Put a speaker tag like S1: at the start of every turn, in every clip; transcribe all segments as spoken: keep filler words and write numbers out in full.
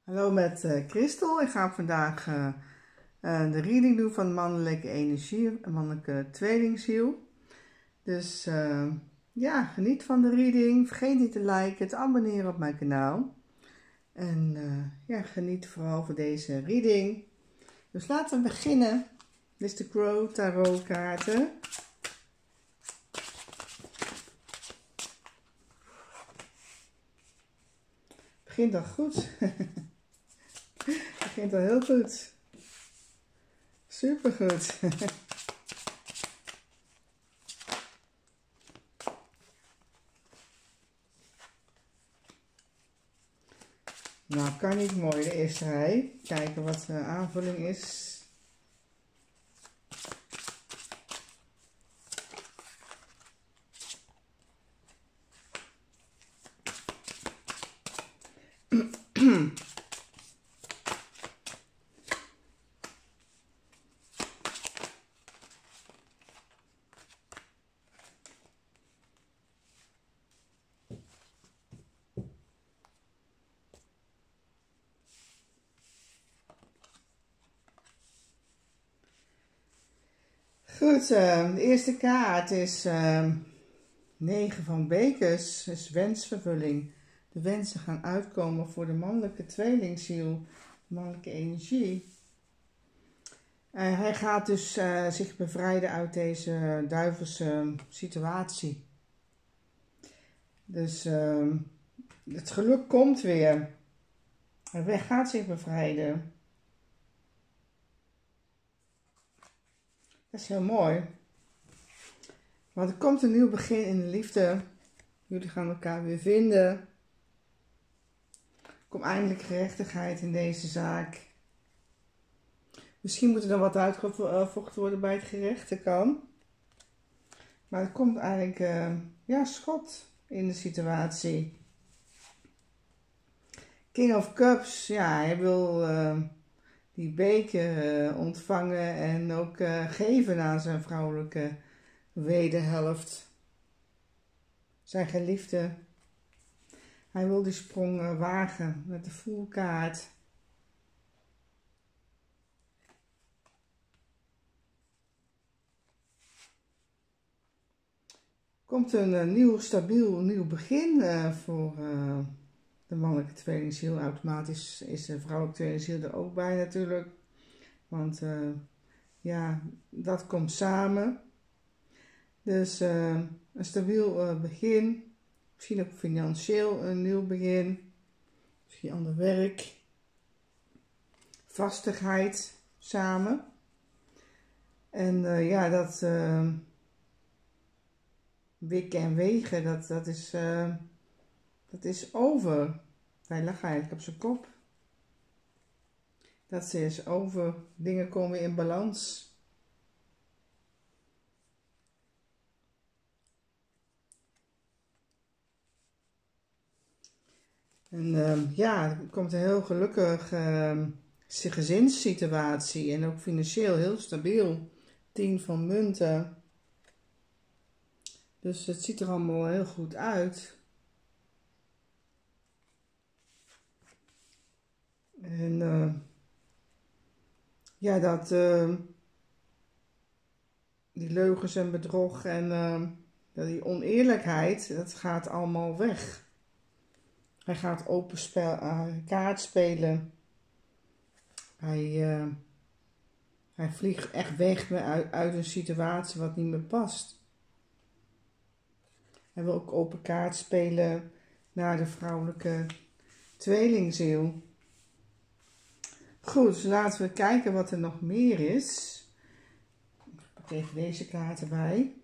S1: Hallo met uh, Christel. Ik ga vandaag uh, uh, de reading doen van mannelijke energie, mannelijke tweelingziel. Dus uh, ja, geniet van de reading. Vergeet niet te liken, te abonneren op mijn kanaal. En uh, ja, geniet vooral van deze reading. Dus laten we beginnen. Dit is de Crow Tarot kaarten. Begint al goed. Begint al heel goed. Supergoed. Nou, kan niet mooi de eerste rij. Kijken wat de aanvulling is. Goed, uh, de eerste kaart is uh, negen van bekers, is wensvervulling. De wensen gaan uitkomen voor de mannelijke tweelingziel, de mannelijke energie. Uh, hij gaat dus uh, zich bevrijden uit deze duivelse situatie. Dus uh, het geluk komt weer. Hij gaat zich bevrijden. Dat is heel mooi. Want er komt een nieuw begin in de liefde. Jullie gaan elkaar weer vinden. Er komt eindelijk gerechtigheid in deze zaak. Misschien moet er dan wat uitgevochten worden bij het gerecht. Dat kan. Maar er komt eigenlijk uh, ja, schot in de situatie. King of Cups. Ja, hij wil... Uh, die beker uh, ontvangen en ook uh, geven aan zijn vrouwelijke wederhelft. Zijn geliefde. Hij wil die sprong uh, wagen met de voelkaart. Komt een uh, nieuw, stabiel nieuw begin uh, voor... Uh, De mannelijke tweelingziel. Automatisch is de vrouwelijke tweelingziel er ook bij natuurlijk. Want uh, ja, dat komt samen. Dus uh, een stabiel uh, begin. Misschien ook financieel een nieuw begin. Misschien ander werk. Vastigheid samen. En uh, ja, dat uh, wikken en wegen, dat, dat is... Uh, Dat is over. Hij lag eigenlijk op zijn kop. Dat is over. Dingen komen in balans. En uh, ja, er komt een heel gelukkig uh, gezinssituatie. En ook financieel heel stabiel. Tien van munten. Dus het ziet er allemaal heel goed uit. En uh, ja, dat uh, die leugens en bedrog en uh, die oneerlijkheid, dat gaat allemaal weg. Hij gaat open spel, uh, kaart spelen. Hij, uh, hij vliegt echt weg uit, uit een situatie wat niet meer past. Hij wil ook open kaart spelen naar de vrouwelijke tweelingziel. Goed, dus laten we kijken wat er nog meer is. Ik pak even deze kaart erbij.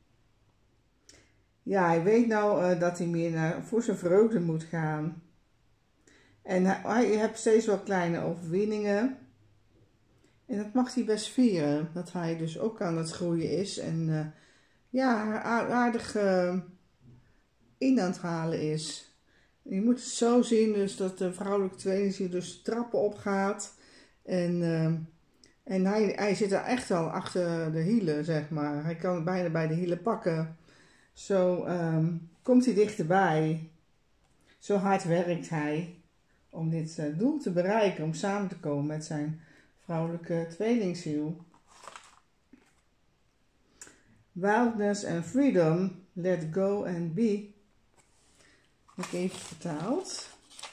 S1: Ja, hij weet nou uh, dat hij meer naar, voor zijn vreugde moet gaan. En hij, hij heeft steeds wel kleine overwinningen. En dat mag hij best vieren. Dat hij dus ook aan het groeien is. En uh, ja, aardig uh, in aan het halen is. Je moet het zo zien dus dat de vrouwelijke tweelingziel dus trappen opgaat. En, uh, en hij, hij zit er echt al achter de hielen, zeg maar. Hij kan het bijna bij de hielen pakken. Zo um, komt hij dichterbij. Zo hard werkt hij om om dit uh, doel te bereiken, om samen te komen met zijn vrouwelijke tweelingziel. Wildness and freedom, let go and be. Heb ik even vertaald.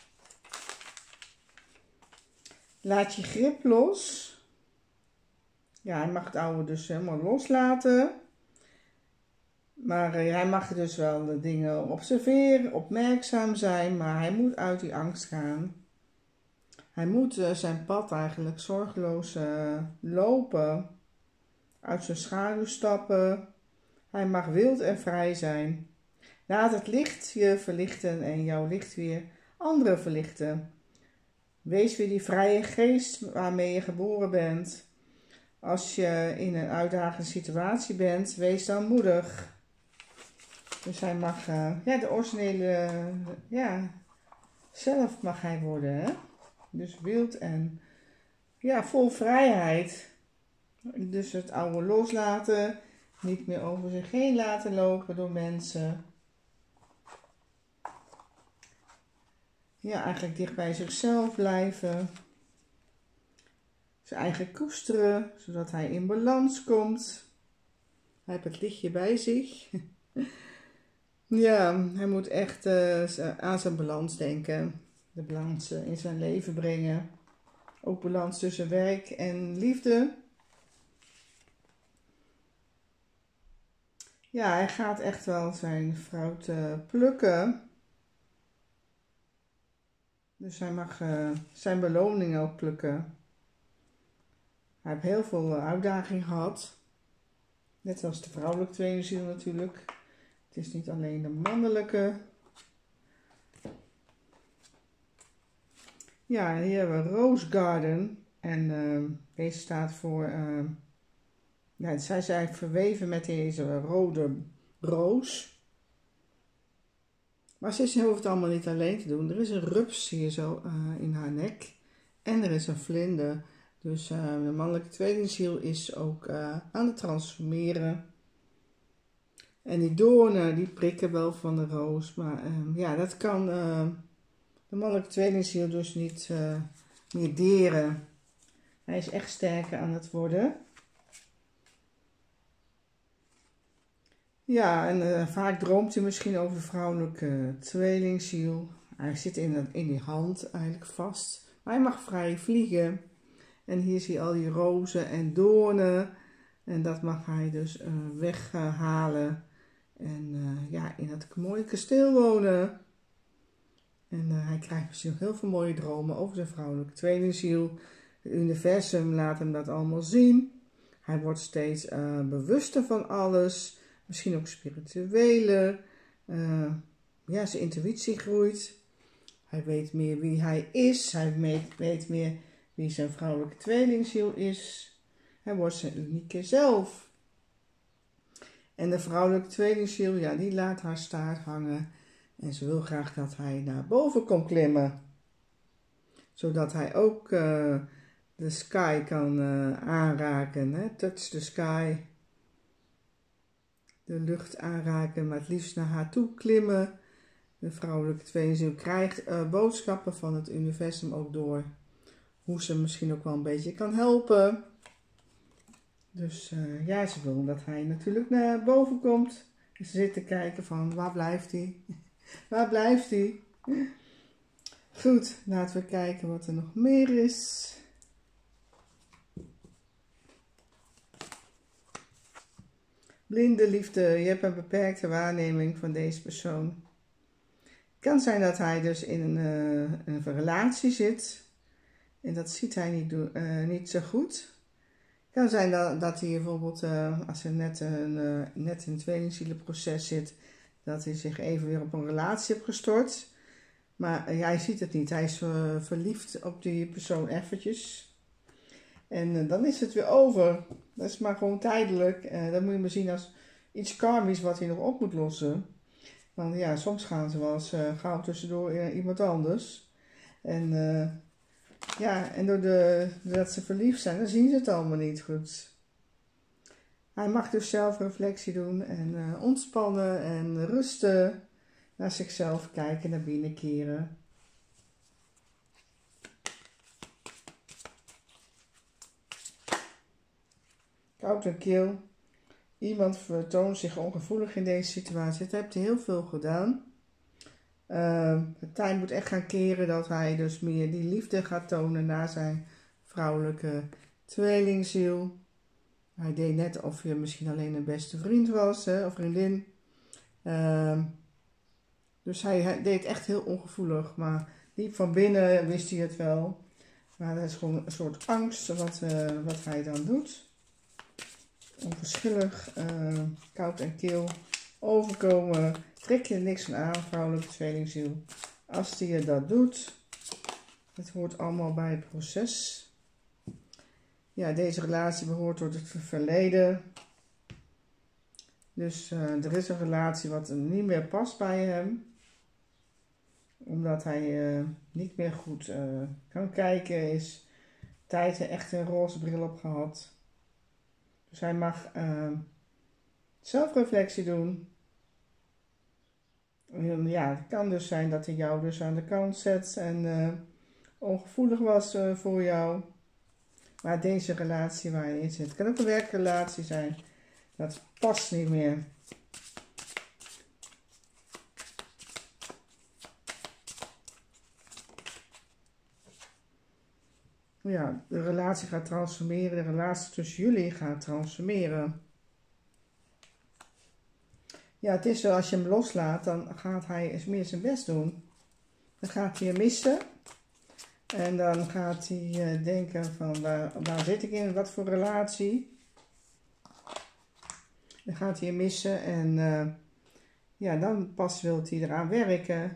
S1: Laat je grip los. Ja, hij mag het oude dus helemaal loslaten. Maar uh, hij mag dus wel de dingen observeren, opmerkzaam zijn, maar hij moet uit die angst gaan. Hij moet uh, zijn pad eigenlijk zorgeloos uh, lopen, uit zijn schaduw stappen. Hij mag wild en vrij zijn. Laat het licht je verlichten en jouw licht weer anderen verlichten. Wees weer die vrije geest waarmee je geboren bent. Als je in een uitdagende situatie bent, wees dan moedig. Dus hij mag, uh, ja, de originele, uh, ja, zelf mag hij worden, hè? Dus wild en, ja, vol vrijheid. Dus het oude loslaten, niet meer over zich heen laten lopen door mensen. Ja, eigenlijk dicht bij zichzelf blijven. Zijn eigen koesteren, zodat hij in balans komt. Hij heeft het lichtje bij zich. Ja, hij moet echt uh, aan zijn balans denken. De balans uh, in zijn leven brengen. Ook balans tussen werk en liefde. Ja, hij gaat echt wel zijn fruit uh, plukken. Dus hij mag uh, zijn beloning ook plukken. Hij heeft heel veel uh, uitdagingen gehad. Net als de vrouwelijke tweelingziel natuurlijk. Het is niet alleen de mannelijke. Ja, hier hebben we Rose Garden. En uh, deze staat voor... Uh, ja, zij zijn verweven met deze rode roos. Maar ze hoeft het allemaal niet alleen te doen. Er is een rups hier zo uh, in haar nek. En er is een vlinder. Dus uh, de mannelijke tweelingziel is ook uh, aan het transformeren. En die doornen, die prikken wel van de roos. Maar uh, ja, dat kan uh, de mannelijke tweelingziel dus niet uh, meer deren. Hij is echt sterker aan het worden. Ja, en uh, vaak droomt hij misschien over vrouwelijke tweelingziel. Hij zit in, in die hand eigenlijk vast. Maar hij mag vrij vliegen. En hier zie je al die rozen en doornen. En dat mag hij dus uh, weghalen. En uh, ja, in dat mooie kasteel wonen. En uh, hij krijgt misschien heel veel mooie dromen over zijn vrouwelijke tweelingziel. Het universum laat hem dat allemaal zien. Hij wordt steeds uh, bewuster van alles. Misschien ook spiritueler. Uh, ja, zijn intuïtie groeit. Hij weet meer wie hij is. Hij weet, weet meer wie zijn vrouwelijke tweelingziel is. Hij wordt zijn unieke zelf. En de vrouwelijke tweelingziel, ja, die laat haar staart hangen. En ze wil graag dat hij naar boven komt klimmen. Zodat hij ook uh, de sky kan uh, aanraken. Hè? Touch the sky. De lucht aanraken, maar het liefst naar haar toe klimmen. De vrouwelijke tweelingziel krijgt uh, boodschappen van het universum ook door. Hoe ze misschien ook wel een beetje kan helpen. Dus uh, ja, ze wil dat hij natuurlijk naar boven komt. Ze zit te kijken van, waar blijft hij? Waar blijft hij? Goed, laten we kijken wat er nog meer is. Blinde liefde, je hebt een beperkte waarneming van deze persoon. Het kan zijn dat hij dus in een, uh, een relatie zit. En dat ziet hij niet, uh, niet zo goed. Het kan zijn dat, dat hij bijvoorbeeld, uh, als hij net, een, uh, net in een tweelingzielenproces zit, dat hij zich even weer op een relatie heeft gestort. Maar uh, hij ziet het niet. Hij is uh, verliefd op die persoon eventjes. En uh, dan is het weer over. Dat is maar gewoon tijdelijk. Uh, dat moet je maar zien als iets karmisch wat hij nog op moet lossen. Want ja, soms gaan ze wel eens uh, gauw tussendoor uh, iemand anders. En uh, ja, en door de, doordat ze verliefd zijn, dan zien ze het allemaal niet goed. Hij mag dus zelf reflectie doen en uh, ontspannen en rusten. Naar zichzelf kijken, naar binnen keren. koud en kil. Iemand vertoont zich ongevoelig in deze situatie. Dat heeft hij heel veel gedaan. Uh, het tijd moet echt gaan keren dat hij dus meer die liefde gaat tonen naar zijn vrouwelijke tweelingziel. Hij deed net of je misschien alleen een beste vriend was, hè, of vriendin. Uh, dus hij, hij deed echt heel ongevoelig, maar diep van binnen wist hij het wel. Maar dat is gewoon een soort angst wat, uh, wat hij dan doet. Onverschillig, uh, koud en kil, overkomen, trek je er niks van aan, vrouwelijke tweelingziel. Als die je dat doet, het hoort allemaal bij het proces. Ja, deze relatie behoort tot het verleden. Dus uh, er is een relatie wat niet meer past bij hem. Omdat hij uh, niet meer goed uh, kan kijken, is tijd echt een roze bril op gehad. Dus hij mag uh, zelfreflectie doen. En ja, het kan dus zijn dat hij jou dus aan de kant zet en uh, ongevoelig was uh, voor jou. Maar deze relatie waar je in zit, het kan ook een werkrelatie zijn. Dat past niet meer. Ja, de relatie gaat transformeren, de relatie tussen jullie gaat transformeren. Ja, het is zo, als je hem loslaat, dan gaat hij eens meer zijn best doen. Dan gaat hij je missen. En dan gaat hij uh, denken van, waar, waar zit ik in, wat voor relatie? Dan gaat hij je missen en uh, ja, dan pas wil hij eraan werken.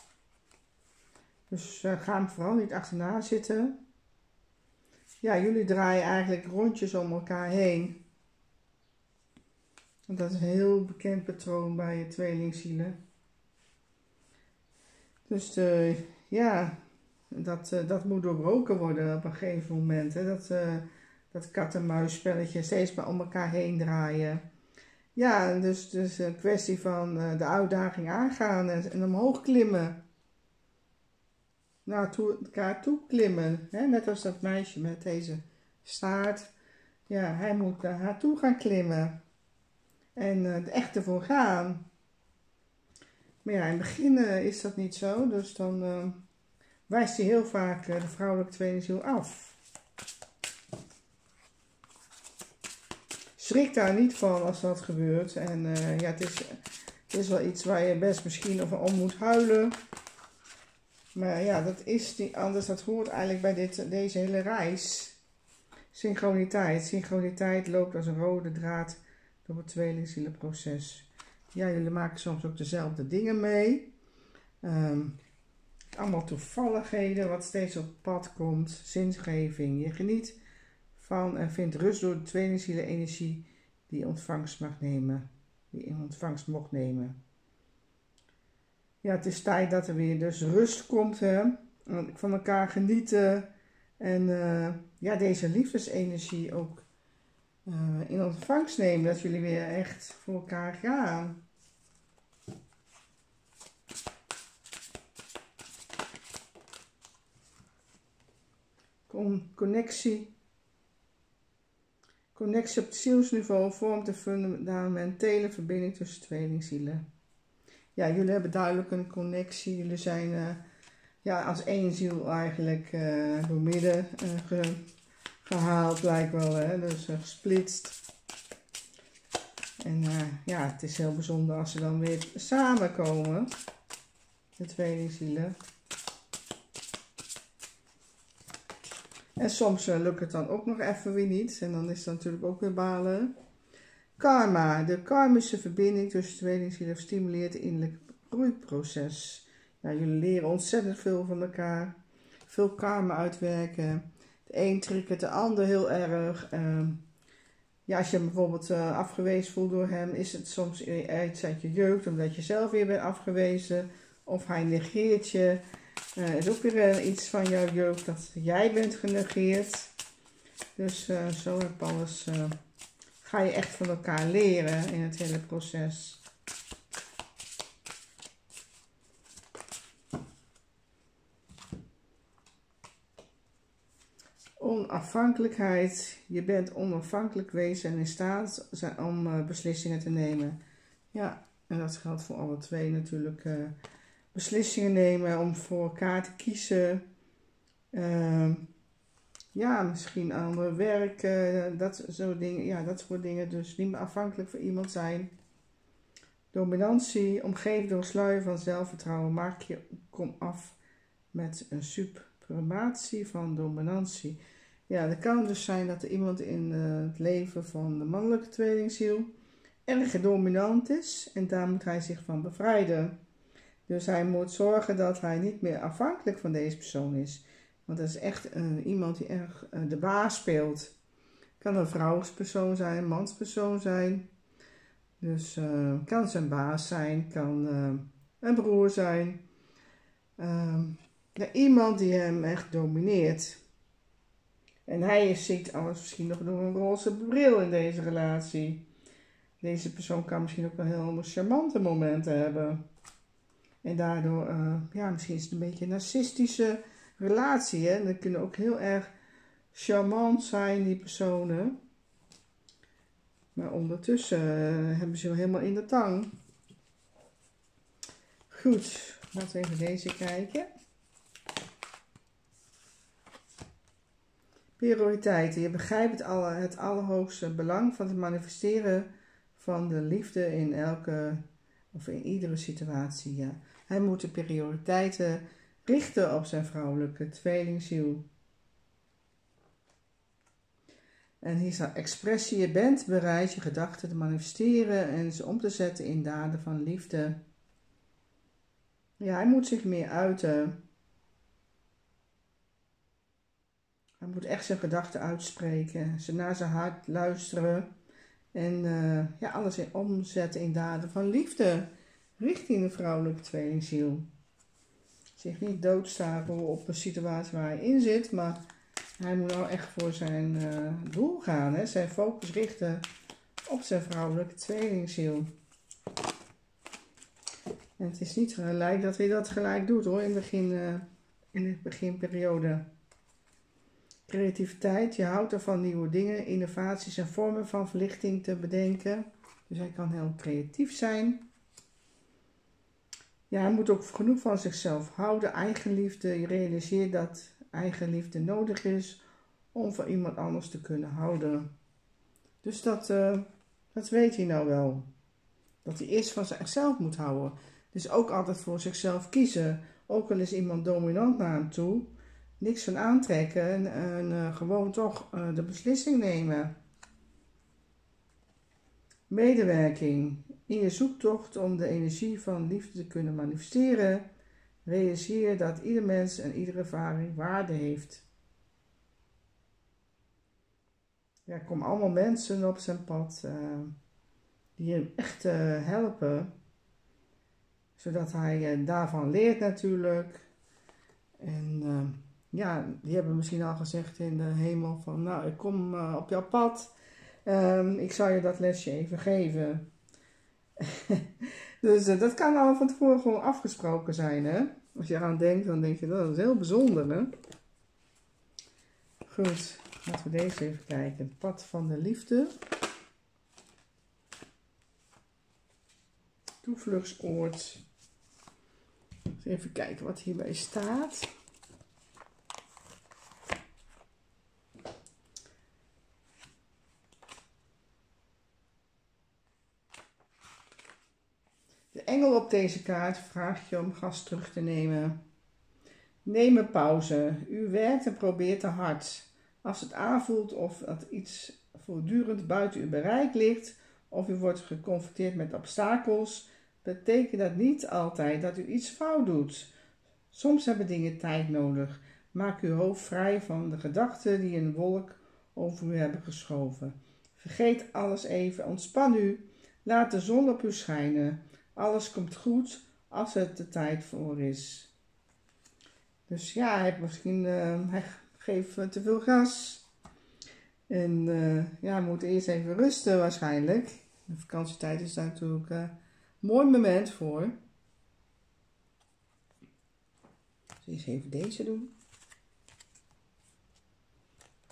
S1: Dus uh, ga hem vooral niet achterna zitten. Ja, jullie draaien eigenlijk rondjes om elkaar heen. Dat is een heel bekend patroon bij je tweelingzielen. Dus de, ja, dat, uh, dat moet doorbroken worden op een gegeven moment. Hè? Dat, uh, dat kat-en-muisspelletje steeds maar om elkaar heen draaien. Ja, dus, dus een kwestie van uh, de uitdaging aangaan en, en omhoog klimmen. Naar toe, elkaar toe klimmen. Hè? Net als dat meisje met deze staart. Ja, hij moet naar haar toe gaan klimmen. En uh, er echt ervoor gaan. Maar ja, in het begin uh, is dat niet zo. Dus dan uh, wijst hij heel vaak uh, de vrouwelijke tweelingziel af. Schrik daar niet van als dat gebeurt. En uh, ja, het is, het is wel iets waar je best misschien over om moet huilen. Maar ja, dat is niet anders. Dat hoort eigenlijk bij dit, deze hele reis. Synchroniteit. Synchroniteit loopt als een rode draad door het tweelingzielenproces. Ja, jullie maken soms ook dezelfde dingen mee. Um, allemaal toevalligheden wat steeds op pad komt. Zingeving. Je geniet van en vindt rust door de tweelingzielenenergie die je ontvangst mag nemen. Die in ontvangst mocht nemen. Ja, het is tijd dat er weer dus rust komt. Hè? Van elkaar genieten. En uh, ja, deze liefdesenergie ook uh, in ontvangst nemen. Dat jullie weer echt voor elkaar gaan. Con connectie. Connectie op het zielsniveau vormt de fundamentele verbinding tussen tweelingzielen. Ja, jullie hebben duidelijk een connectie. Jullie zijn uh, ja, als één ziel eigenlijk uh, door midden uh, ge gehaald, lijkt wel. Hè? Dus uh, gesplitst. En uh, ja, het is heel bijzonder als ze dan weer samenkomen. De tweelingzielen. En soms uh, lukt het dan ook nog even weer niet. En dan is het natuurlijk ook weer balen. Karma. De karmische verbinding tussen tweelingzielen stimuleert het innerlijk groeiproces. Ja, jullie leren ontzettend veel van elkaar. Veel karma uitwerken. De een triggert de ander heel erg. Uh, ja, als je hem bijvoorbeeld uh, afgewezen voelt door hem, is het soms iets uit je jeugd, omdat je zelf weer bent afgewezen. Of hij negeert je. Uh, is ook weer uh, iets van jouw jeugd dat jij bent genegeerd. Dus uh, zo heb alles, uh, ga je echt van elkaar leren in het hele proces. Onafhankelijkheid. Je bent onafhankelijk wezen en in staat om uh, beslissingen te nemen. Ja, en dat geldt voor alle twee natuurlijk. Uh, beslissingen nemen om voor elkaar te kiezen. Uh, ja, misschien ander werk. Uh, dat soort dingen. Ja, dat soort dingen. Dus niet meer afhankelijk van iemand zijn. Dominantie. Omgeven door een sluier van zelfvertrouwen. Maak je kom af met een suprematie van dominantie. Ja, dat kan dus zijn dat er iemand in uh, het leven van de mannelijke tweelingziel erg dominant is. En daar moet hij zich van bevrijden. Dus hij moet zorgen dat hij niet meer afhankelijk van deze persoon is. Want dat is echt uh, iemand die erg uh, de baas speelt. Kan een vrouwspersoon zijn, een manspersoon zijn. Dus uh, kan zijn baas zijn, kan uh, een broer zijn. Uh, ja, iemand die hem echt domineert. En hij ziet alles misschien nog door een roze bril in deze relatie. Deze persoon kan misschien ook wel heel charmante momenten hebben. En daardoor, uh, ja, misschien is het een beetje een narcistische relatie. Hè? En dat kunnen ook heel erg charmant zijn, die personen. Maar ondertussen uh, hebben ze wel helemaal in de tang. Goed, laten we even deze kijken. Prioriteiten. Je begrijpt het, alle, het allerhoogste belang van het manifesteren van de liefde in elke of in iedere situatie. Ja. Hij moet de prioriteiten richten op zijn vrouwelijke tweelingziel. En hier staat expressie. Je bent bereid je gedachten te manifesteren en ze om te zetten in daden van liefde. Ja, hij moet zich meer uiten. Hij moet echt zijn gedachten uitspreken, ze naar zijn hart luisteren en uh, ja, alles in omzetten in daden van liefde richting de vrouwelijke tweelingziel. Zich niet doodstapelen op een situatie waar hij in zit, maar hij moet nou echt voor zijn uh, doel gaan, hè? Zijn focus richten op zijn vrouwelijke tweelingziel. En het is niet gelijk dat hij dat gelijk doet hoor, in, het begin, uh, in de beginperiode. Creativiteit, je houdt ervan nieuwe dingen, innovaties en vormen van verlichting te bedenken. Dus hij kan heel creatief zijn. Ja, hij moet ook genoeg van zichzelf houden, eigenliefde. Je realiseert dat eigenliefde nodig is om van iemand anders te kunnen houden. Dus dat, uh, dat weet hij nou wel. Dat hij eerst van zichzelf moet houden. Dus ook altijd voor zichzelf kiezen. Ook al is iemand dominant naar hem toe. Niks van aantrekken en, en uh, gewoon toch uh, de beslissing nemen. Medewerking. In je zoektocht om de energie van liefde te kunnen manifesteren, realiseer dat ieder mens en iedere ervaring waarde heeft. Ja, er komen allemaal mensen op zijn pad uh, die hem echt uh, helpen, zodat hij uh, daarvan leert natuurlijk. En uh, ja, die hebben misschien al gezegd in de hemel van, nou, ik kom uh, op jouw pad. Um, ik zal je dat lesje even geven. Dus uh, dat kan al van tevoren gewoon afgesproken zijn, hè. Als je eraan denkt, dan denk je, dat is heel bijzonder, hè. Goed, laten we deze even kijken. Het pad van de liefde. Toevluchtsoord. Even kijken wat hierbij staat. De engel op deze kaart vraagt je om gas terug te nemen. Neem een pauze. U werkt en probeert te hard. Als het aanvoelt of dat iets voortdurend buiten uw bereik ligt, of u wordt geconfronteerd met obstakels, betekent dat niet altijd dat u iets fout doet. Soms hebben dingen tijd nodig. Maak uw hoofd vrij van de gedachten die een wolk over u hebben geschoven. Vergeet alles even, ontspan u, laat de zon op u schijnen. Alles komt goed als het de tijd voor is. Dus ja, hij, heeft misschien, uh, hij geeft uh, te veel gas. En uh, ja, hij moet eerst even rusten waarschijnlijk. De vakantietijd is daar natuurlijk uh, een mooi moment voor. Dus eerst even deze doen.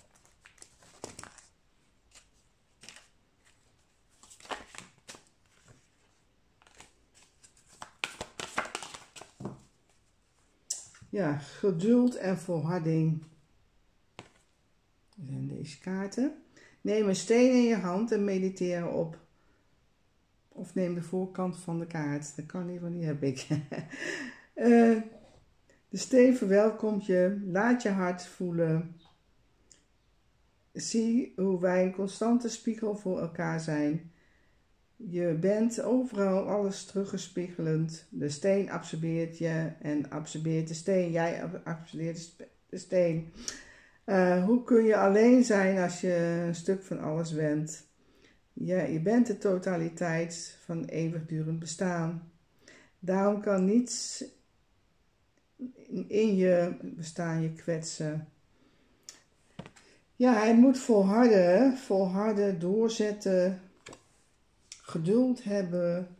S1: ja, geduld en volharding. Dat zijn deze kaarten. Neem een steen in je hand en mediteer op. Of neem de voorkant van de kaart. Dat kan niet, want die heb ik. uh, de steen verwelkomt je. Laat je hart voelen. Zie hoe wij een constante spiegel voor elkaar zijn. Je bent overal alles teruggespiegelend. De steen absorbeert je en absorbeert de steen. Jij absorbeert de steen. Uh, hoe kun je alleen zijn als je een stuk van alles bent? Ja, je bent de totaliteit van eeuwigdurend bestaan. Daarom kan niets in je bestaan je kwetsen. Ja, hij moet volharden, volharden, doorzetten, geduld hebben.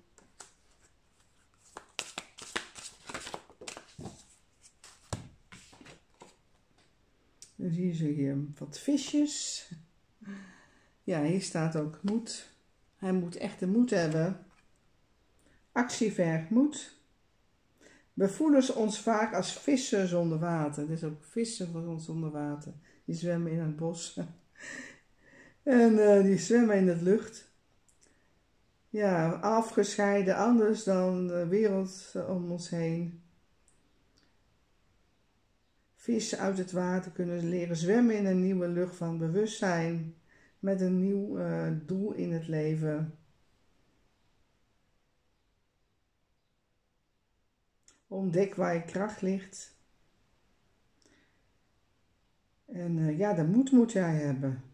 S1: Dan zie je hier wat visjes. Ja, hier staat ook moed. Hij moet echt de moed hebben. Actie vergt moed. We voelen ons vaak als vissen zonder water. Er is ook vissen voor ons zonder water. Die zwemmen in het bos. En uh, die zwemmen in de lucht. Ja, afgescheiden, anders dan de wereld om ons heen. Vissen uit het water kunnen leren zwemmen in een nieuwe lucht van bewustzijn. Met een nieuw uh, doel in het leven. Ontdek waar je kracht ligt. En uh, ja, de moed moet jij hebben.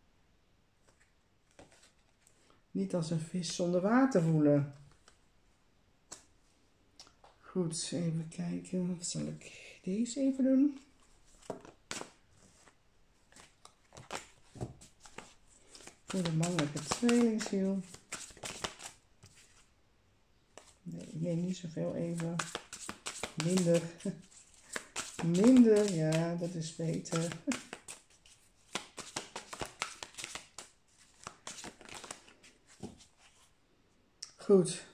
S1: Niet als een vis zonder water voelen. Goed, even kijken. Wat zal ik deze even doen? Voor de mannelijke tweelingziel. Nee, ik neem niet zoveel even. Minder. Minder, ja, dat is beter. Goed.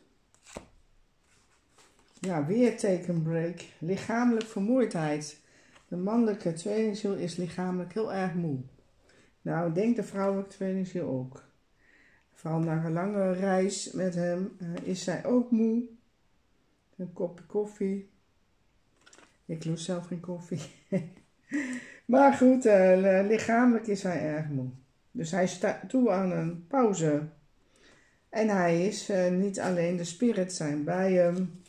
S1: Ja, weer take een break. Lichamelijk vermoeidheid. De mannelijke tweelingziel is lichamelijk heel erg moe. Nou, ik denk de vrouwelijke tweelingziel ook. Vooral na een lange reis met hem uh, is zij ook moe. Een kopje koffie. Ik lust zelf geen koffie. Maar goed, uh, lichamelijk is hij erg moe. Dus hij staat toe aan een pauze. En hij is uh, niet alleen, de spirits zijn bij hem.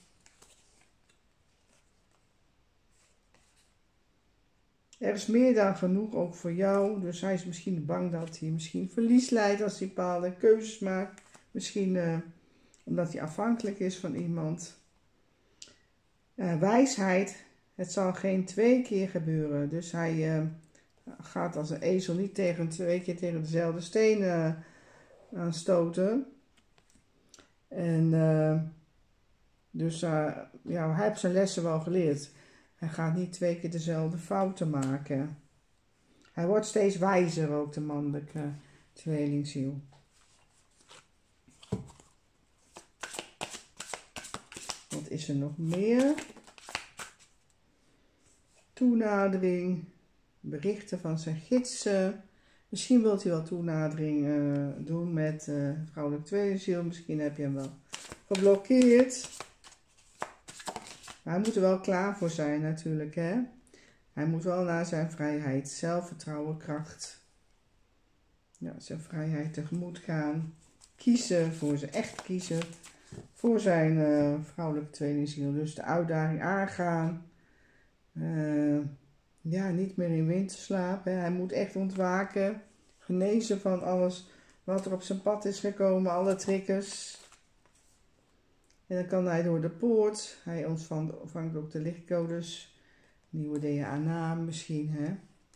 S1: Er is meer dan genoeg ook voor jou. Dus hij is misschien bang dat hij misschien verlies leidt als hij bepaalde keuzes maakt. Misschien uh, omdat hij afhankelijk is van iemand. Uh, wijsheid. Het zal geen twee keer gebeuren. Dus hij uh, gaat als een ezel niet tegen twee keer tegen dezelfde steen uh, aanstoten. En uh, dus uh, ja, hij heeft zijn lessen wel geleerd. Hij gaat niet twee keer dezelfde fouten maken. Hij wordt steeds wijzer, ook de mannelijke tweelingziel. Wat is er nog meer? Toenadering, berichten van zijn gidsen. Misschien wilt u wel toenadering uh, doen met uh, vrouwelijke tweelingziel. Misschien heb je hem wel geblokkeerd. Maar hij moet er wel klaar voor zijn natuurlijk, hè. Hij moet wel naar zijn vrijheid, zelfvertrouwen, kracht. Ja, zijn vrijheid tegemoet gaan. Kiezen, voor zijn echt kiezen. Voor zijn uh, vrouwelijke tweelingziel. Dus de uitdaging aangaan. Uh, ja, niet meer in winterslaap. Hè. Hij moet echt ontwaken. Genezen van alles wat er op zijn pad is gekomen. Alle triggers. En dan kan hij door de poort. Hij ontvangt, ontvangt ook de lichtcodes. Nieuwe D N A-naam misschien. Hè.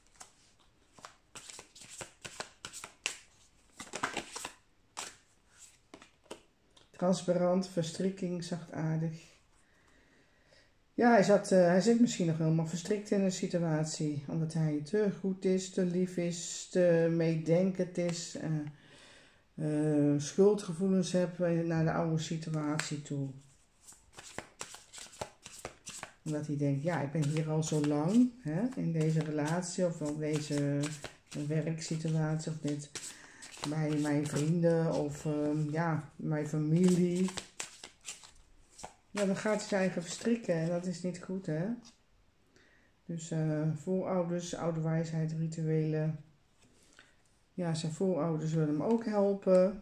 S1: Transparant, verstrikking, zachtaardig. Ja, hij, zat, uh, hij zit misschien nog helemaal verstrikt in een situatie. Omdat hij te goed is, te lief is, te meedenkend is. Uh, uh, schuldgevoelens heeft naar de oude situatie toe. Omdat hij denkt, ja, ik ben hier al zo lang, hè, in deze relatie of in deze werksituatie of dit bij mijn vrienden of uh, ja, mijn familie. Ja, dan gaat hij zijn eigen verstrikken en dat is niet goed, hè. Dus uh, voorouders, oude wijsheid, rituelen. Ja, zijn voorouders willen hem ook helpen.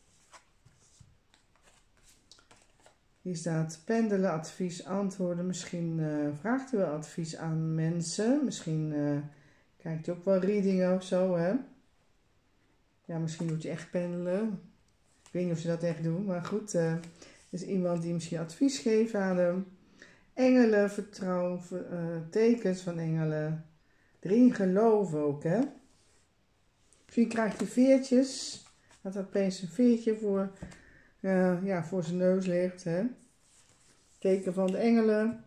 S1: Hier staat pendelen, advies, antwoorden. Misschien uh, vraagt u wel advies aan mensen. Misschien uh, kijkt u ook wel readingen of zo, hè. Ja, misschien doet hij echt pendelen. Ik weet niet of ze dat echt doen, maar goed. Uh, er is iemand die misschien advies geeft aan hem. Engelen, vertrouwen, uh, tekens van engelen. Erin geloven ook, hè. Misschien krijgt hij veertjes. Dat er opeens een veertje voor, uh, ja, voor zijn neus ligt, hè. Teken van de engelen.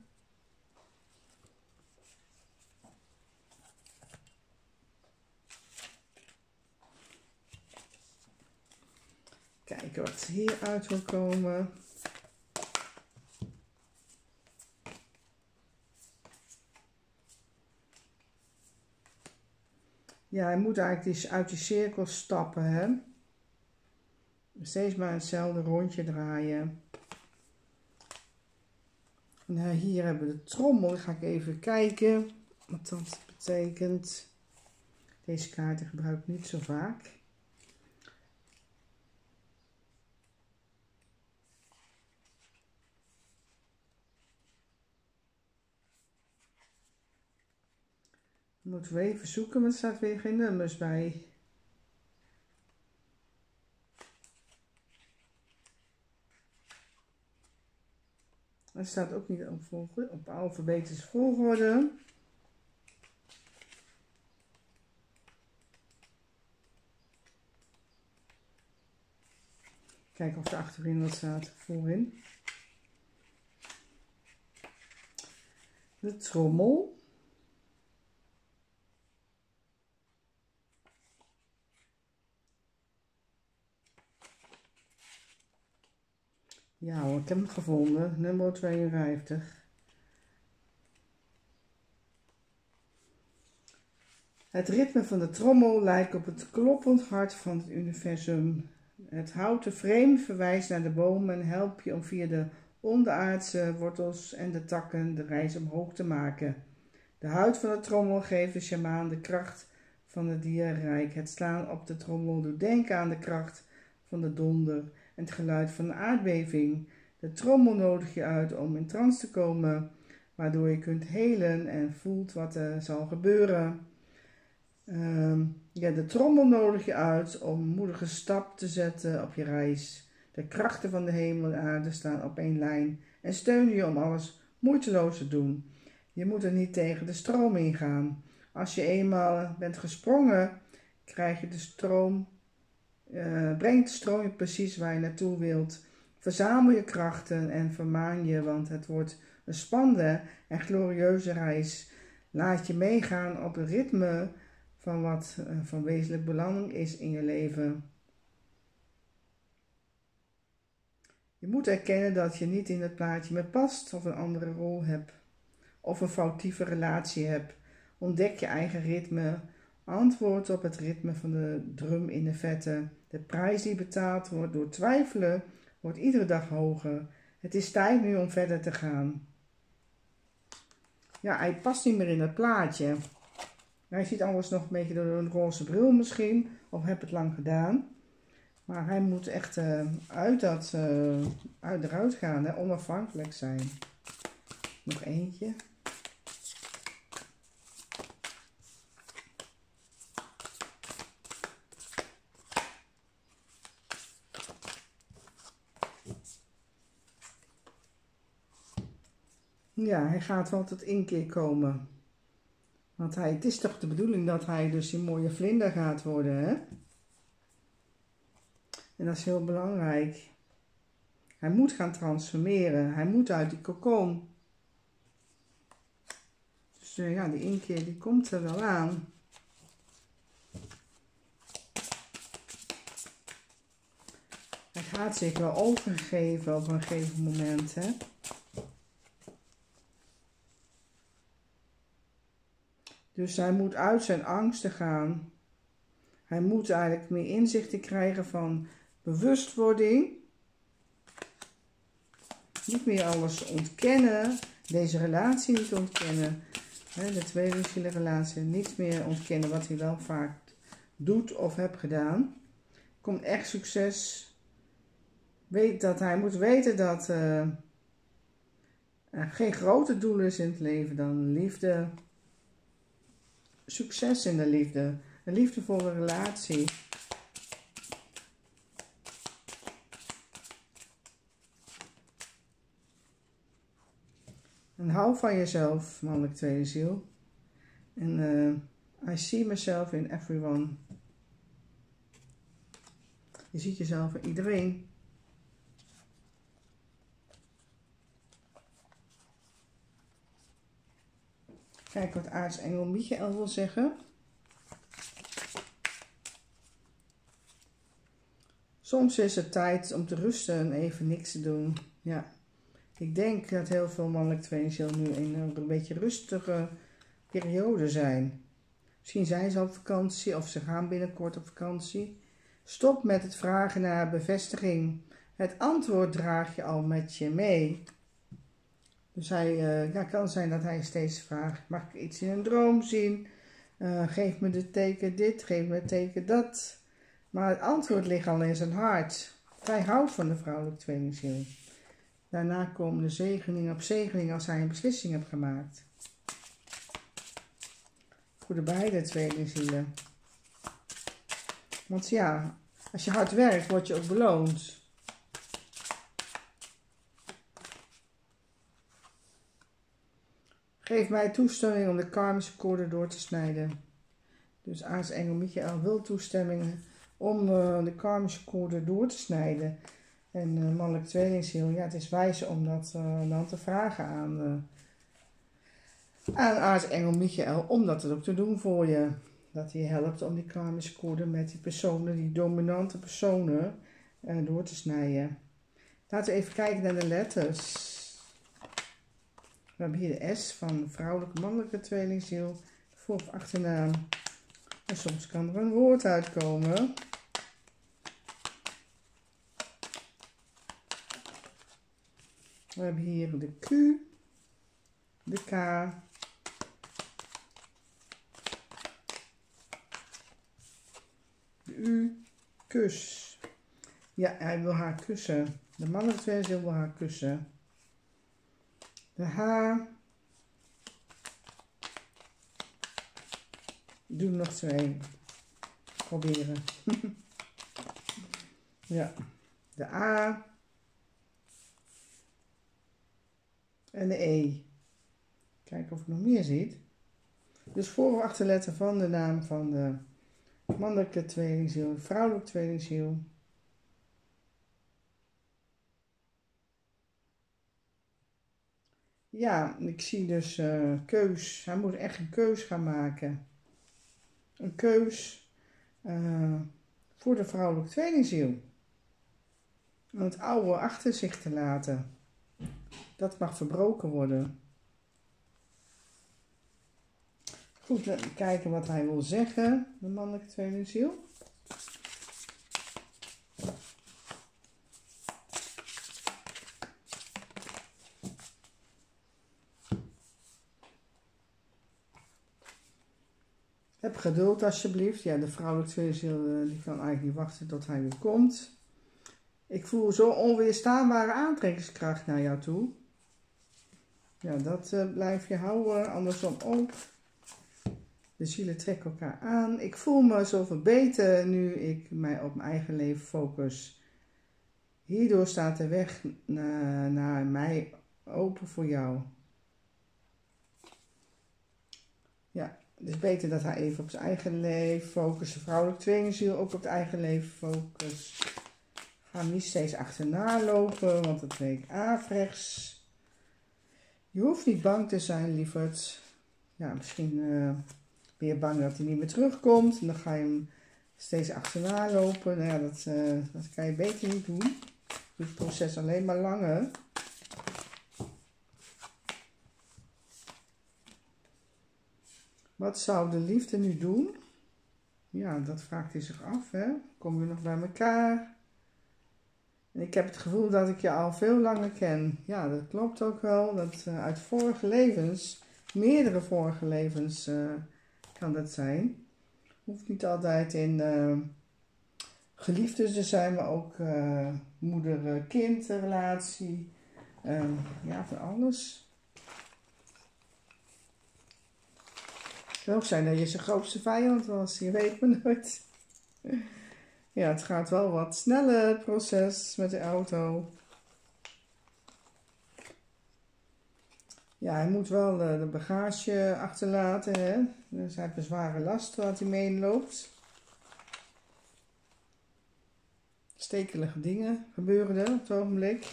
S1: Kijken wat hieruit wil komen. Ja, hij moet eigenlijk uit die cirkel stappen, hè. Steeds maar hetzelfde rondje draaien. En hier hebben we de trommel. Dan ga ik even kijken wat dat betekent. Deze kaarten gebruik ik niet zo vaak. Dan moeten we even zoeken, want er staat weer geen nummers bij. Er staat ook niet op, volgorde, op alfabetische volgorde. Kijken of er achterin wat staat, voorin. De trommel. Ja hoor, ik heb hem gevonden. Nummer tweeënvijftig. Het ritme van de trommel lijkt op het kloppend hart van het universum. Het houten frame verwijst naar de bomen en helpt je om via de onderaardse wortels en de takken de reis omhoog te maken. De huid van de trommel geeft de sjamaan de kracht van het dierenrijk. Het slaan op de trommel doet denken aan de kracht van de donder en het geluid van de aardbeving. De trommel nodigt je uit om in trance te komen, waardoor je kunt helen en voelt wat er zal gebeuren. Um, ja, de trommel nodigt je uit om een moedige stap te zetten op je reis. De krachten van de hemel en aarde staan op één lijn en steunen je om alles moeiteloos te doen. Je moet er niet tegen de stroom ingaan. Als je eenmaal bent gesprongen, krijg je de stroom, uh, brengt de stroom je precies waar je naartoe wilt. Verzamel je krachten en vermaan je, want het wordt een spannende en glorieuze reis. Laat je meegaan op het ritme van wat uh, van wezenlijk belang is in je leven. Je moet erkennen dat je niet in het plaatje meer past of een andere rol hebt of een foutieve relatie hebt. Ontdek je eigen ritme. Antwoord op het ritme van de drum in de vette. De prijs die betaald wordt door twijfelen wordt iedere dag hoger. Het is tijd nu om verder te gaan. Ja, hij past niet meer in het plaatje. Hij ziet alles nog een beetje door een roze bril misschien, of heb het lang gedaan. Maar hij moet echt uh, uit dat, uh, uit eruit gaan, hè, onafhankelijk zijn. Nog eentje. Ja, hij gaat wel tot inkeer komen. Want hij, het is toch de bedoeling dat hij dus die mooie vlinder gaat worden, hè? En dat is heel belangrijk. Hij moet gaan transformeren. Hij moet uit die kokon. Dus uh, ja, die inkeer die komt er wel aan. Hij gaat zich wel overgeven op een gegeven moment, hè? Dus hij moet uit zijn angsten gaan. Hij moet eigenlijk meer inzichten krijgen van bewustwording. Niet meer alles ontkennen. Deze relatie niet ontkennen. De tweelingzielenrelatie. Niet meer ontkennen wat hij wel vaak doet of heeft gedaan. Komt echt succes. Weet dat hij moet weten dat uh, er geen groter doel is in het leven dan liefde. Succes in de liefde. Een liefdevolle relatie. En hou van jezelf, mannelijk tweede ziel. En uh, I see myself in everyone. Je ziet jezelf in iedereen. Kijk wat aartsengel Michael wil zeggen. Soms is het tijd om te rusten en even niks te doen. Ja, ik denk dat heel veel mannelijk tweelingziel nu in een beetje rustige periode zijn. Misschien zijn ze op vakantie of ze gaan binnenkort op vakantie. Stop met het vragen naar bevestiging. Het antwoord draag je al met je mee. Dus hij, uh, ja, kan zijn dat hij steeds vraagt, mag ik iets in een droom zien? Uh, geef me de teken dit, geef me het teken dat. Maar het antwoord ligt al in zijn hart. Hij houdt van de vrouwelijke tweelingziel. Daarna komen de zegeningen op zegeningen als hij een beslissing heeft gemaakt. Voor de beide tweelingzielen. Want ja, als je hard werkt, word je ook beloond. Geef mij toestemming om de karmische koorden door te snijden. Dus aartsengel Michael wil toestemming om uh, de karmische koorden door te snijden. En uh, mannelijk tweelingziel, ja, het is wijs om dat uh, dan te vragen aan, uh, aan aartsengel Michael, om dat ook te doen voor je. Dat hij helpt om die karmische koorden met die personen, die dominante personen, uh, door te snijden. Laten we even kijken naar de letters. We hebben hier de S van vrouwelijke mannelijke tweelingziel, voor- of achternaam. En soms kan er een woord uitkomen. We hebben hier de Q, de K, de U, kus. Ja, hij wil haar kussen. De mannelijke tweelingziel wil haar kussen. De H. Doe nog twee. Proberen. Ja. De A. En de E. Kijken of ik nog meer zie. Dus voor- of achterletter van de naam van de mannelijke tweelingziel, de vrouwelijke tweelingziel. Ja, ik zie dus uh, keus. Hij moet echt een keus gaan maken. Een keus uh, voor de vrouwelijke tweelingziel. Om het oude achter zich te laten. Dat mag verbroken worden. Goed, laten we kijken wat hij wil zeggen, de mannelijke tweelingziel. Heb geduld alsjeblieft. Ja, de vrouwelijke tweelingziel die kan eigenlijk niet wachten tot hij weer komt. Ik voel zo'n onweerstaanbare aantrekkingskracht naar jou toe. Ja, dat uh, blijf je houden, andersom ook. De zielen trekken elkaar aan. Ik voel me zoveel beter nu ik mij op mijn eigen leven focus. Hierdoor staat de weg naar, naar mij open voor jou. Ja, het is beter dat hij even op zijn eigen leven focust. De vrouwelijke tweelingziel ook op het eigen leven focust. Ga hem niet steeds achterna lopen, want het werkt averechts. Je hoeft niet bang te zijn, lieverd. Ja, misschien uh, ben je bang dat hij niet meer terugkomt. En dan ga je hem steeds achterna lopen. Nou ja, dat, uh, dat kan je beter niet doen. Het doet het proces alleen maar langer. Wat zou de liefde nu doen? Ja, dat vraagt hij zich af, hè. Kom je nog bij elkaar? En ik heb het gevoel dat ik je al veel langer ken. Ja, dat klopt ook wel. Dat uh, uit vorige levens, meerdere vorige levens uh, kan dat zijn. Hoeft niet altijd in uh, geliefdes te zijn, maar ook uh, moeder-kind relatie. Uh, ja, van alles. Het kan ook zijn dat je zijn grootste vijand was. Je weet maar nooit. Ja, het gaat wel wat sneller, het proces met de auto. Ja, hij moet wel de, de bagage achterlaten, hè. Dus hij heeft een zware last wat hij meeloopt. Stekelige dingen gebeuren er op het ogenblik.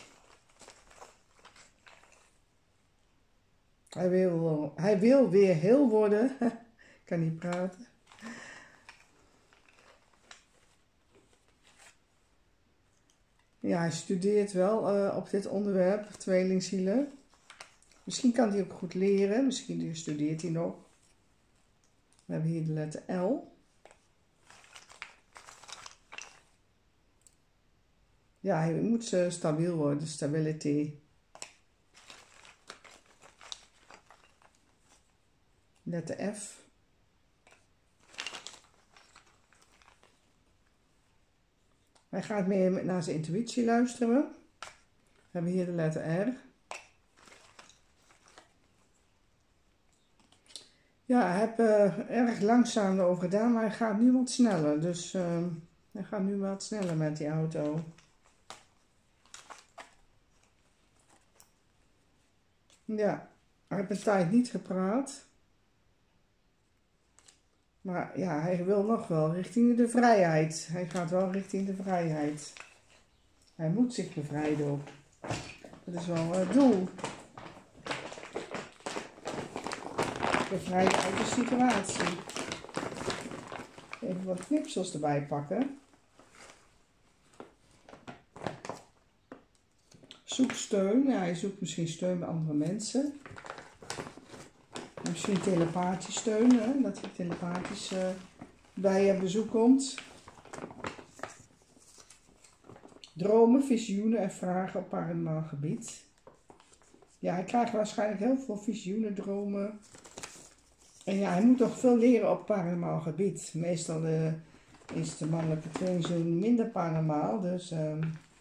S1: Hij wil, hij wil weer heel worden. Kan niet praten. Ja, hij studeert wel uh, op dit onderwerp, tweelingzielen. Misschien kan hij ook goed leren. Misschien studeert hij nog. We hebben hier de letter L. Ja, hij moet uh, stabiel worden. Stability. Letter F. Hij gaat meer naar zijn intuïtie luisteren. We hebben hier de letter R. Ja, hij heeft uh, erg langzaam erover gedaan, maar hij gaat nu wat sneller. Dus uh, hij gaat nu wat sneller met die auto. Ja, hij heeft een tijd niet gepraat. Maar ja, hij wil nog wel richting de vrijheid. Hij gaat wel richting de vrijheid. Hij moet zich bevrijden ook. Dat is wel het doel. Bevrijden uit de situatie. Even wat knipsels erbij pakken. Zoek steun. Ja, hij zoekt misschien steun bij andere mensen. Misschien telepathisch steun, hè? Dat hij telepathisch uh, bij je bezoek komt. Dromen, visioenen en vragen op paranormaal gebied. Ja, hij krijgt waarschijnlijk heel veel visioenen, dromen. En ja, hij moet nog veel leren op paranormaal gebied. Meestal uh, is de mannelijke tweelingziel minder paranormaal, dus... Uh,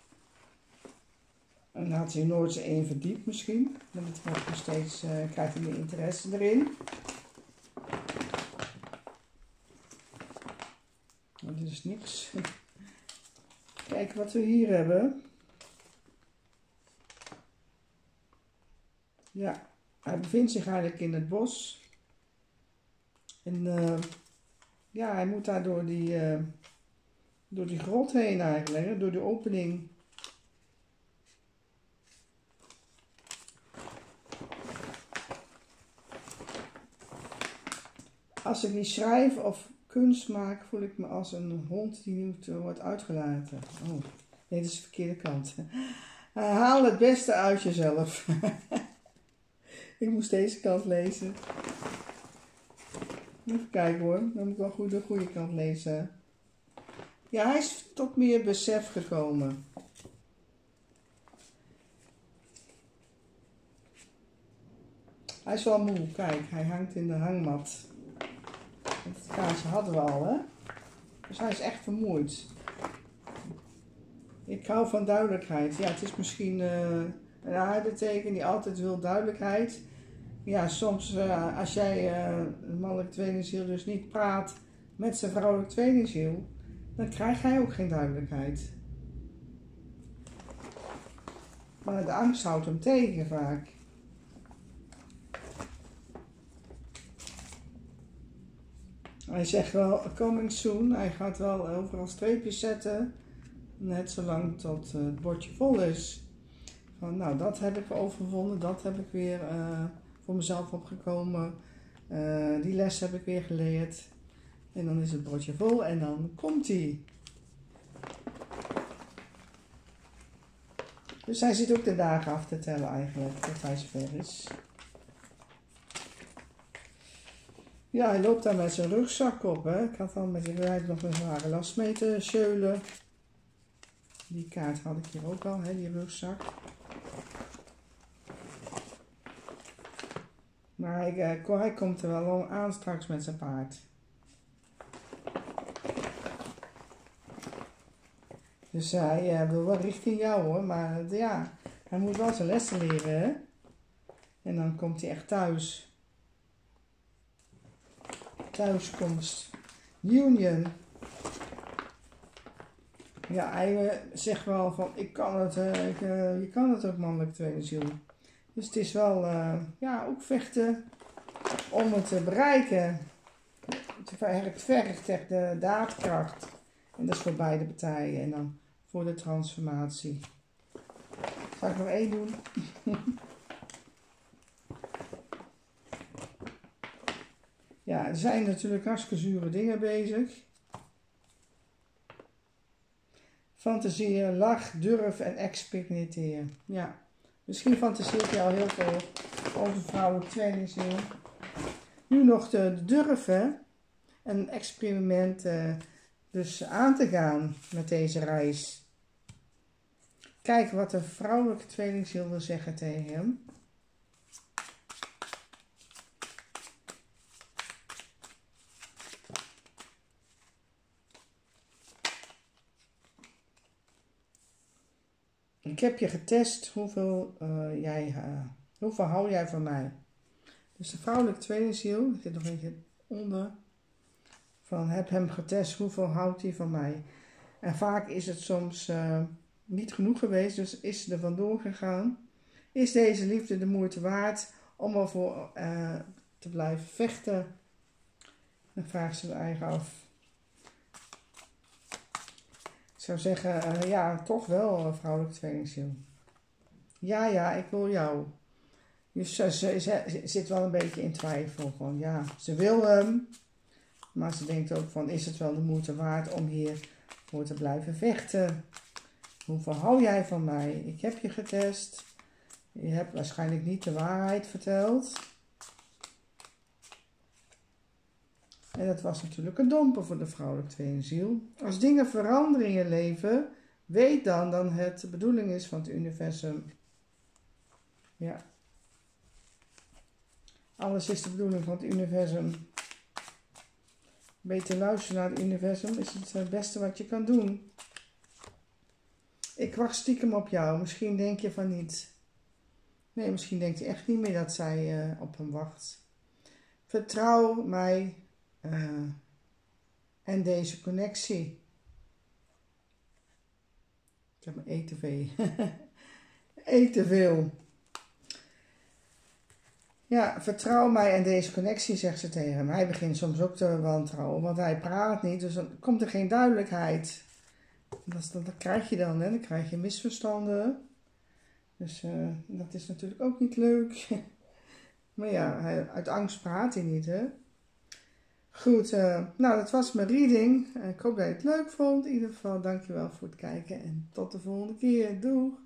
S1: En dan had hij nooit zijn één verdiept misschien. Dan wordt nog steeds, uh, krijgt hij meer interesse erin. Maar dit is niks. Kijk wat we hier hebben. Ja, hij bevindt zich eigenlijk in het bos. En uh, ja, hij moet daar door die, uh, door die grot heen eigenlijk, door de opening. Als ik niet schrijf of kunst maak, voel ik me als een hond die nu wordt uitgelaten. Oh, nee, dat is de verkeerde kant. Haal het beste uit jezelf. Ik moest deze kant lezen. Even kijken hoor, dan moet ik wel goed de goede kant lezen. Ja, hij is tot meer besef gekomen. Hij is wel moe, kijk, hij hangt in de hangmat. Het kaartje hadden we al, hè? Dus hij is echt vermoeid. Ik hou van duidelijkheid. Ja, het is misschien uh, een aardeteken die altijd wil duidelijkheid. Ja, soms uh, als jij uh, een mannelijke tweelingziel dus niet praat met zijn vrouwelijke tweelingziel, dan krijg hij ook geen duidelijkheid. Maar de angst houdt hem tegen vaak. Hij zegt wel coming soon. Hij gaat wel overal streepjes zetten. Net zolang tot uh, het bordje vol is. Van, nou, dat heb ik overwonnen. Dat heb ik weer uh, voor mezelf opgekomen. Uh, die les heb ik weer geleerd. En dan is het bordje vol en dan komt hij. Dus hij zit ook de dagen af te tellen eigenlijk. Dat hij zover is. Ja, hij loopt daar met zijn rugzak op. Hè. Ik had al met die rijdt nog een zware last mee te sjeulen. Die kaart had ik hier ook al, hè, die rugzak. Maar hij, uh, hij komt er wel aan straks met zijn paard. Dus hij uh, wil wel richting jou hoor, maar uh, ja, hij moet wel zijn lessen leren hè. En dan komt hij echt thuis. Thuiskomst. Union. Ja, hij uh, zegt wel van, ik kan het, uh, ik, uh, je kan het ook mannelijk tweelingziel. Dus het is wel, uh, ja, ook vechten om het te bereiken. Het vergt echt de daadkracht. En dat is voor beide partijen. En dan voor de transformatie. Zal ik nog één doen? Ja, er zijn natuurlijk hartstikke zure dingen bezig. Fantasieën, lach, durf en experimenteren. Ja, misschien fantaseert je al heel veel over vrouwelijk tweelingziel. Nu nog te durven een experiment uh, dus aan te gaan met deze reis. Kijk wat de vrouwelijke tweelingziel wil zeggen tegen hem. Ik heb je getest hoeveel, uh, jij, uh, hoeveel hou jij van mij. Dus de vrouwelijke tweelingziel, er zit nog eentje onder, van heb hem getest, hoeveel houdt hij van mij. En vaak is het soms uh, niet genoeg geweest, dus is ze er vandoor gegaan. Is deze liefde de moeite waard om ervoor uh, te blijven vechten? Dan vraagt ze er eigen af. Ik zou zeggen, uh, ja, toch wel, uh, vrouwelijke tweelingziel. Ja, ja, ik wil jou. Dus ze, ze, ze zit wel een beetje in twijfel. Van, ja, ze wil hem. Maar ze denkt ook van, is het wel de moeite waard om hier voor te blijven vechten? Hoeveel hou jij van mij? Ik heb je getest. Je hebt waarschijnlijk niet de waarheid verteld. En dat was natuurlijk een domper voor de vrouwelijke tweelingziel. Als dingen veranderen in je leven, weet dan dat het de bedoeling is van het universum. Ja. Alles is de bedoeling van het universum. Beter luisteren naar het universum is het beste wat je kan doen. Ik wacht stiekem op jou. Misschien denk je van niet. Nee, misschien denkt hij echt niet meer dat zij uh, op hem wacht. Vertrouw mij uh, en deze connectie. Ik heb maar eten veel. Eten veel. Ja, vertrouw mij en deze connectie, zegt ze tegen hem. Hij begint soms ook te wantrouwen, want hij praat niet, dus dan komt er geen duidelijkheid. Dat, dat, dat krijg je dan, hè? Dan krijg je misverstanden. Dus uh, dat is natuurlijk ook niet leuk. Maar ja, hij, uit angst praat hij niet, hè. Goed, uh, nou dat was mijn reading. Ik hoop dat je het leuk vond. In ieder geval, dankjewel voor het kijken en tot de volgende keer. Doeg!